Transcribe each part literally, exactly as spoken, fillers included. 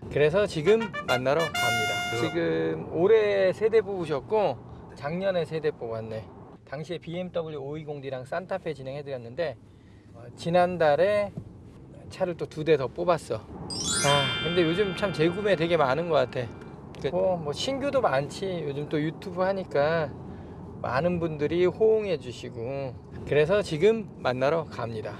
그래서 지금 만나러 갑니다. 지금 올해 세대 뽑으셨고 작년에 세대 뽑았네. 당시에 비엠더블유 오백이십 디랑 산타페 진행해드렸는데 어, 지난달에 차를 또 두 대 더 뽑았어. 아 근데 요즘 참 재구매 되게 많은 것 같아. 뭐, 뭐 신규도 많지. 요즘 또 유튜브 하니까 많은 분들이 호응해 주시고 그래서 지금 만나러 갑니다.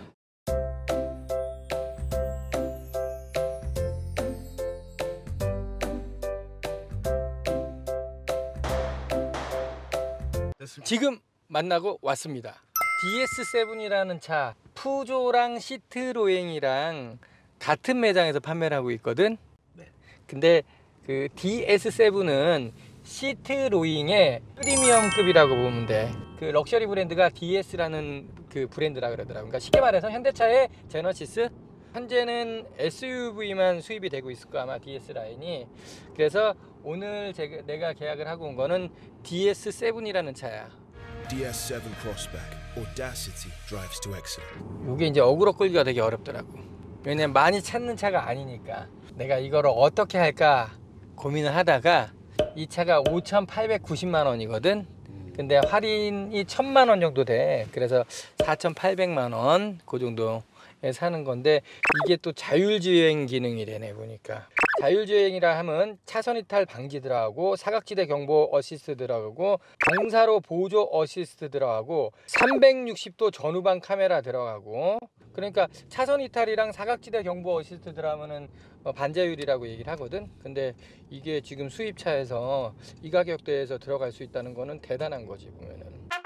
지금 만나고 왔습니다. 디에스 세븐이라는 차 푸조랑 시트로행이랑 같은 매장에서 판매를 하고 있거든. 근데 그 디에스 세븐은 시트로잉의 프리미엄급이라고 보면 돼. 그 럭셔리 브랜드가 디에스라는 그 브랜드라 그러더라고. 그러니까 쉽게 말해서 현대차의 제너시스. 현재는 에스유브이만 수입이 되고 있을 거야 아마 디에스 라인이. 그래서 오늘 제가, 내가 계약을 하고 온 거는 디에스 세븐이라는 차야. 디에스 세븐 크로스백 Audacity drives to excellence. 이게 이제 어그로 끌기가 되게 어렵더라고. 왜냐면 많이 찾는 차가 아니니까. 내가 이거를 어떻게 할까 고민을 하다가 이 차가 오천팔백구십만 원이거든. 근데 할인이 천만 원 정도 돼. 그래서 사천팔백만 원 그 정도에 사는 건데 이게 또 자율주행 기능이 되네 보니까. 자율주행이라 하면 차선 이탈 방지 들어가고 사각지대 경보 어시스트 들어가고 경사로 보조 어시스트 들어가고 삼백육십 도 전후방 카메라 들어가고. 그러니까 차선 이탈이랑 사각지대 경보 어시스트 들어가면은 반자율이라고 얘기를 하거든. 근데 이게 지금 수입차에서 이 가격대에서 들어갈 수 있다는 거는 대단한 거지 보면은.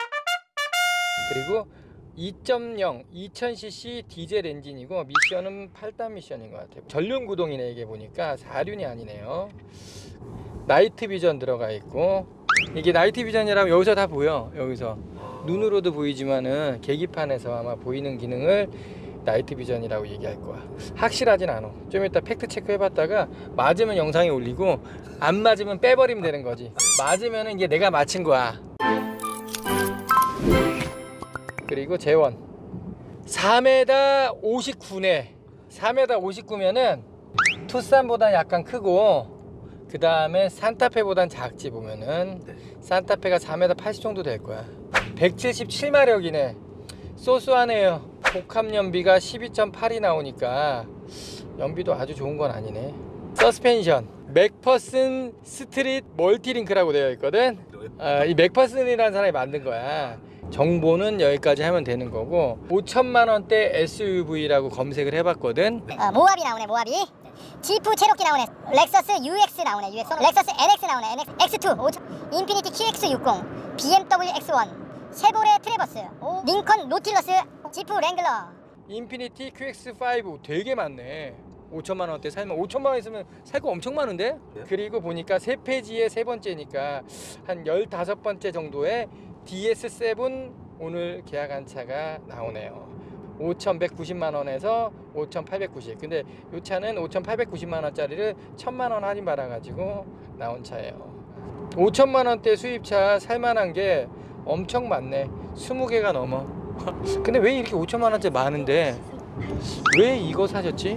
그리고 이 점 영 이천 씨씨 디젤 엔진이고 미션은 팔 단 미션인 것 같아요. 전륜 구동이네. 이게 보니까 사륜이 아니네요. 나이트 비전 들어가 있고, 이게 나이트 비전이라면 여기서 다 보여. 여기서 눈으로도 보이지만은 계기판에서 아마 보이는 기능을 나이트 비전이라고 얘기할 거야. 확실하진 않아. 좀 이따 팩트 체크 해봤다가 맞으면 영상에 올리고 안 맞으면 빼버리면 되는 거지. 맞으면 이게 내가 맞힌 거야. 그리고 재원 사 미터 오십구네. 사 미터 오십구면은 투싼보다 약간 크고 그 다음에 산타페보단 작지. 보면은 산타페가 사 미터 팔십 정도 될 거야. 백칠십칠 마력이네. 소소하네요. 복합 연비가 십이 점 팔이 나오니까 연비도 아주 좋은 건 아니네. 서스펜션 맥퍼슨 스트릿 멀티링크라고 되어 있거든. 아, 이 맥퍼슨이라는 사람이 만든 거야. 정보는 여기까지 하면 되는 거고 오천만 원대 에스유브이라고 검색을 해봤거든. 어, 모하비 나오네. 모하비. 지프 체로키 나오네. 렉서스 유엑스 나오네. 유엑스. 렉서스 엔엑스 나오네. 엔엑스. 엑스투. 인피니티 큐엑스 육십. 비엠더블유 엑스원. 쉐보레 트래버스. 오. 링컨 노틸러스. 지프 랭글러. 인피니티 큐엑스 파이브 되게 많네. 오천만 원대 살면 오천만 원 있으면 살 거 엄청 많은데? 네? 그리고 보니까 세 페이지에 세 번째니까 한 열다섯 번째 정도에 디에스 세븐 오늘 계약한 차가 나오네요. 오천백구십만 원에서 오천팔백구십. 근데 이 차는 오천팔백구십만 원짜리를 천만 원 할인 받아가지고 나온 차예요. 오천만 원대 수입차 살만한 게 엄청 많네. 스무 개가 넘어. 근데 왜 이렇게 오천만 원짜리 많은데 왜 이거 사셨지?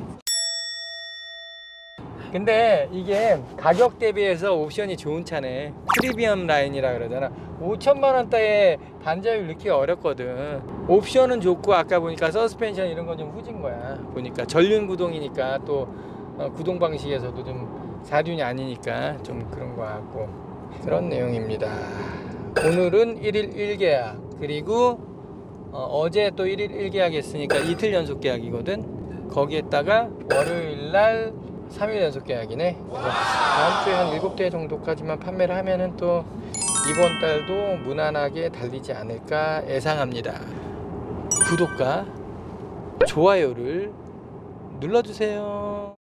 근데 이게 가격 대비해서 옵션이 좋은 차네. 프리미엄 라인이라 그러잖아. 오천만 원대에 반자율 넣기가 어렵거든. 옵션은 좋고 아까 보니까 서스펜션 이런 건 좀 후진 거야. 보니까 전륜 구동이니까 또 어, 구동 방식에서도 좀 사륜이 아니니까 좀 그런 거 같고 그런 내용입니다. 오늘은 일 일 일 계약 그리고 어, 어제 또 일 일 일 계약 했으니까 이틀 연속 계약이거든. 거기에다가 월요일날 삼 일 연속 계약이네. 그래서 다음 주에 한 일곱 대 정도까지만 판매를 하면은 또 이번 달도 무난하게 달리지 않을까 예상합니다. 구독과 좋아요를 눌러주세요.